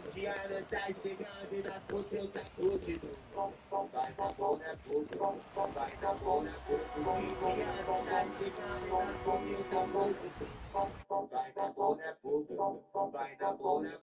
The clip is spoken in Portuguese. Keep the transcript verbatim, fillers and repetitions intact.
Tiana tá chegando e na puta eu tá curtindo. Vai na boa, né, puto? Vai na boa, né, puto? Tiana tá chegando e na puta eu tá curtindo. Vai na boa, né, puto? Vai na boa, né,